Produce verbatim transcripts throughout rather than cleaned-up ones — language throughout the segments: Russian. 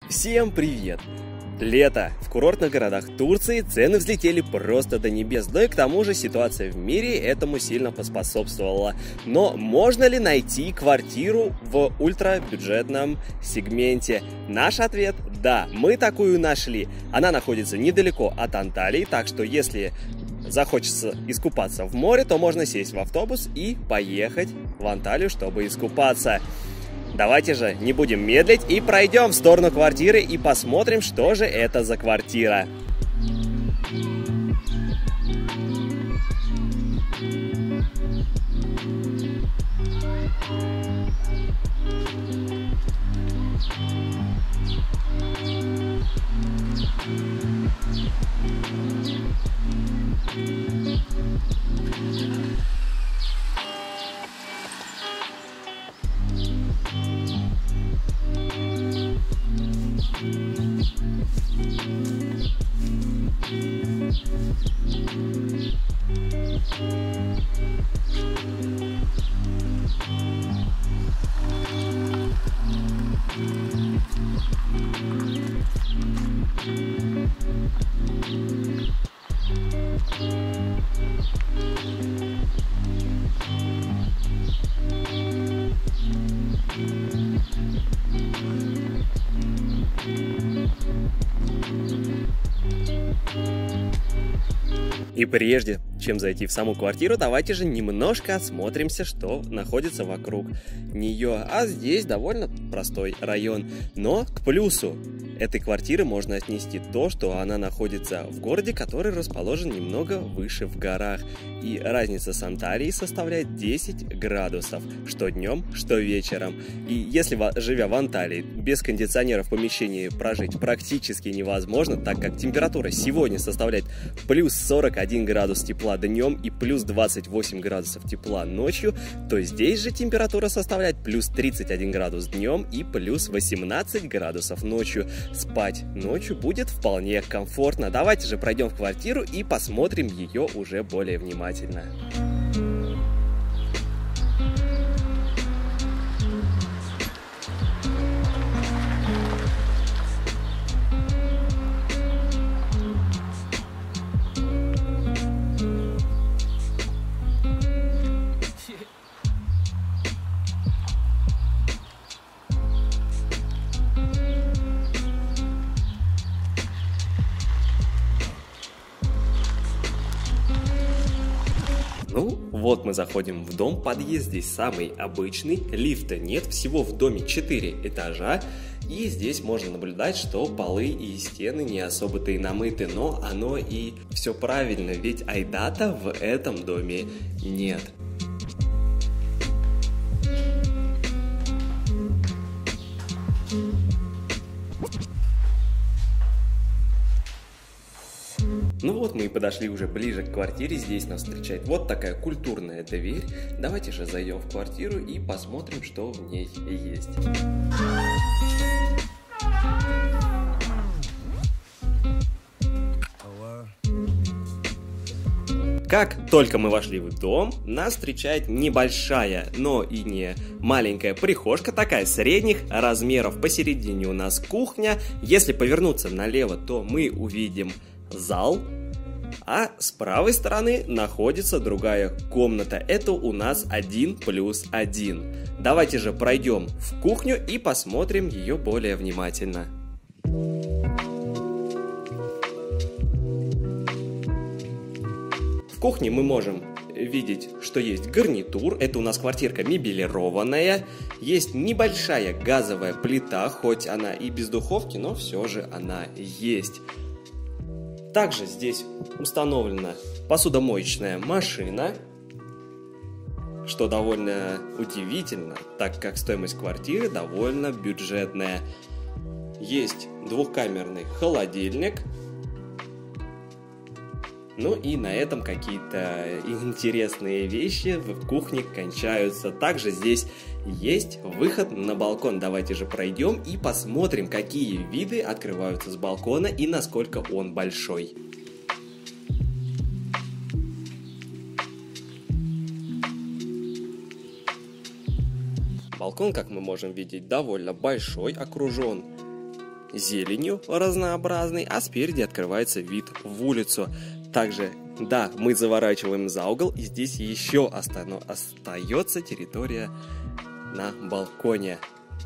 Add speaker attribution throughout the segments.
Speaker 1: Всем привет! Лето. В курортных городах Турции цены взлетели просто до небес, да и к тому же ситуация в мире этому сильно поспособствовала. Но можно ли найти квартиру в ультрабюджетном сегменте? Наш ответ – да, мы такую нашли. Она находится недалеко от Анталии, так что если захочется искупаться в море, то можно сесть в автобус и поехать в Анталию, чтобы искупаться. Давайте же не будем медлить и пройдем в сторону квартиры и посмотрим, что же это за квартира. И прежде чем зайти в саму квартиру, давайте же немножко осмотримся, что находится вокруг нее. А здесь довольно простой район. Но к плюсу этой квартиры можно отнести то, что она находится в городе, который расположен немного выше в горах. И разница с Анталией составляет десять градусов, что днем, что вечером. И если, живя в Анталии, без кондиционера в помещении прожить практически невозможно, так как температура сегодня составляет плюс сорок один градус тепла днем и плюс двадцать восемь градусов тепла ночью, то здесь же температура составляет плюс тридцать один градус днем и плюс восемнадцать градусов ночью. Спать ночью будет вполне комфортно. Давайте же пройдем в квартиру и посмотрим ее уже более внимательно. Ну, вот мы заходим в дом, подъезд здесь самый обычный, лифта нет, всего в доме четыре этажа, и здесь можно наблюдать, что полы и стены не особо-то и намыты, но оно и все правильно, ведь айдата в этом доме нет. Ну вот мы и подошли уже ближе к квартире, здесь нас встречает вот такая культурная дверь. Давайте же зайдем в квартиру и посмотрим, что в ней есть. Как только мы вошли в дом, нас встречает небольшая, но и не маленькая прихожка, такая средних размеров. Посередине у нас кухня. Если повернуться налево, то мы увидим зал, а с правой стороны находится другая комната. Это у нас один плюс один. Давайте же пройдем в кухню и посмотрим ее более внимательно. В кухне мы можем видеть, что есть гарнитур, это у нас квартирка мебелированная, есть небольшая газовая плита, хоть она и без духовки, но все же она есть. Также здесь установлена посудомоечная машина, что довольно удивительно, так как стоимость квартиры довольно бюджетная. Есть двухкамерный холодильник. Ну и на этом какие-то интересные вещи в кухне кончаются. Также здесь есть выход на балкон. Давайте же пройдем и посмотрим, какие виды открываются с балкона и насколько он большой. Балкон, как мы можем видеть, довольно большой, окружен зеленью разнообразной, а спереди открывается вид в улицу. Также, да, мы заворачиваем за угол, и здесь еще оста- остается территория на балконе.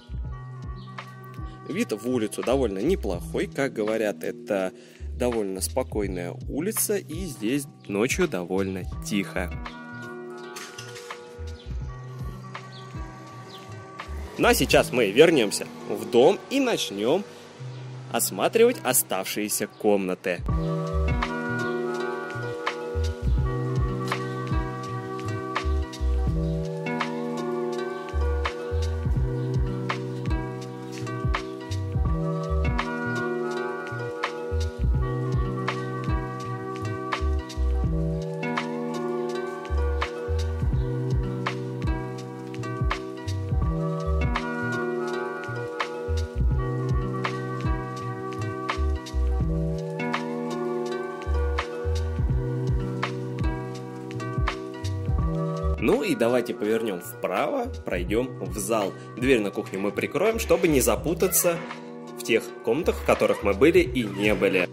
Speaker 1: Вид в улицу довольно неплохой, как говорят, это довольно спокойная улица, и здесь ночью довольно тихо. Ну а сейчас мы вернемся в дом и начнем осматривать оставшиеся комнаты. Ну и давайте повернем вправо, пройдем в зал. Дверь на кухню мы прикроем, чтобы не запутаться в тех комнатах, в которых мы были и не были.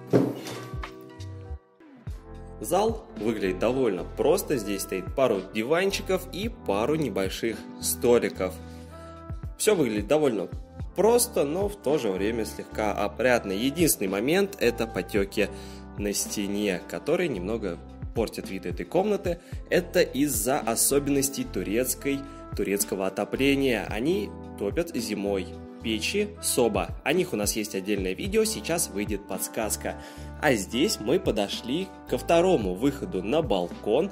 Speaker 1: Зал выглядит довольно просто. Здесь стоит пару диванчиков и пару небольших столиков. Все выглядит довольно просто, но в то же время слегка опрятно. Единственный момент — это потеки на стене, которые немного портят вид этой комнаты. Это из-за особенностей турецкой, турецкого отопления. Они топят зимой. Печи Соба. О них у нас есть отдельное видео, сейчас выйдет подсказка. А здесь мы подошли ко второму выходу на балкон.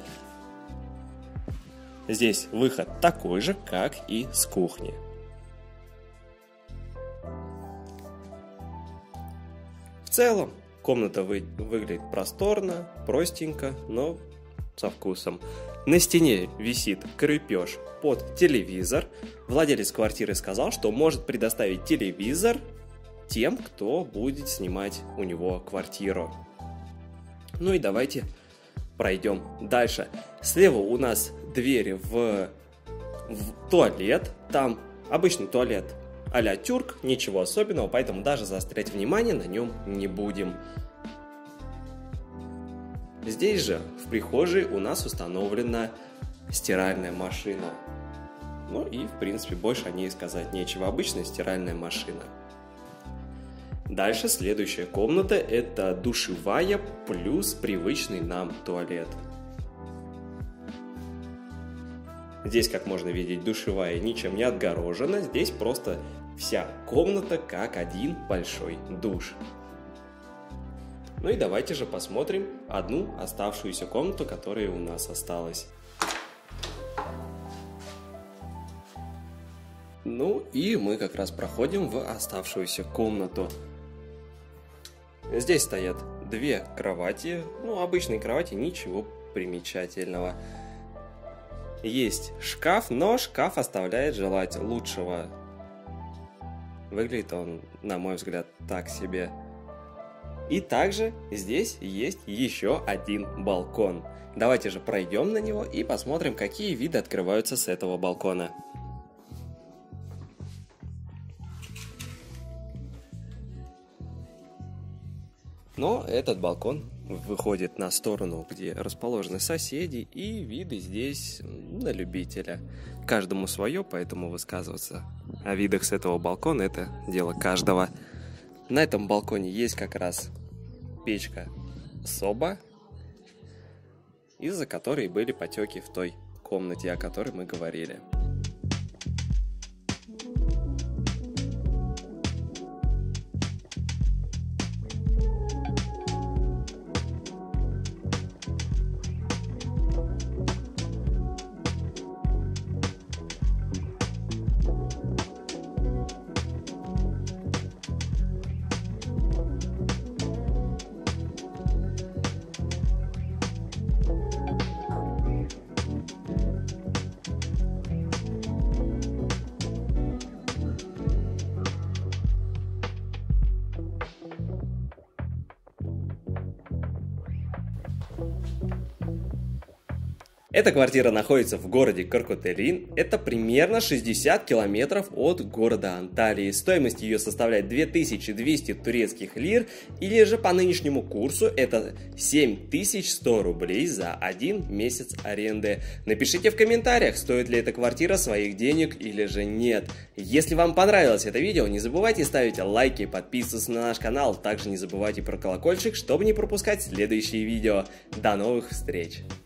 Speaker 1: Здесь выход такой же, как и с кухни. В целом, комната вы, выглядит просторно, простенько, но со вкусом. На стене висит крепеж под телевизор. Владелец квартиры сказал, что может предоставить телевизор тем, кто будет снимать у него квартиру. Ну и давайте пройдем дальше. Слева у нас двери в, в туалет. Там обычный туалет а-ля тюрк, ничего особенного, поэтому даже заострять внимание на нем не будем. Здесь же, в прихожей, у нас установлена стиральная машина. Ну и, в принципе, больше о ней сказать нечего. Обычная стиральная машина. Дальше следующая комната — это душевая плюс привычный нам туалет. Здесь, как можно видеть, душевая ничем не отгорожена. Здесь просто вся комната как один большой душ. Ну и давайте же посмотрим одну оставшуюся комнату, которая у нас осталась. Ну и мы как раз проходим в оставшуюся комнату. Здесь стоят две кровати. Ну, обычные кровати, ничего примечательного. Есть шкаф, но шкаф оставляет желать лучшего. Выглядит он, на мой взгляд, так себе. И также здесь есть еще один балкон. Давайте же пройдем на него и посмотрим, какие виды открываются с этого балкона. Но этот балкон выходит на сторону, где расположены соседи, и виды здесь на любителя. Каждому свое, поэтому высказываться о видах с этого балкона — это дело каждого. На этом балконе есть как раз печка Соба, из-за которой были потеки в той комнате, о которой мы говорили. Эта квартира находится в городе Коркотелин, это примерно шестьдесят километров от города Анталии. Стоимость ее составляет две тысячи двести турецких лир, или же по нынешнему курсу это семь тысяч сто рублей за один месяц аренды. Напишите в комментариях, стоит ли эта квартира своих денег или же нет. Если вам понравилось это видео, не забывайте ставить лайки и подписываться на наш канал. Также не забывайте про колокольчик, чтобы не пропускать следующие видео. До новых встреч!